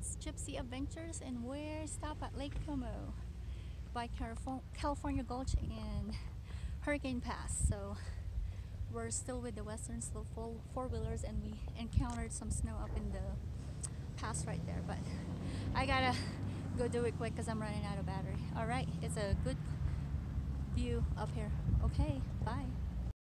it's Gypsy Adventures, and we're stopped at Lake Como by California Gulch and Hurricane Pass. So we're still with the Western Slope four wheelers, and we encountered some snow up in the pass right there. But I gotta go do it quick because I'm running out of battery. All right, it's a good view up here. Okay, bye.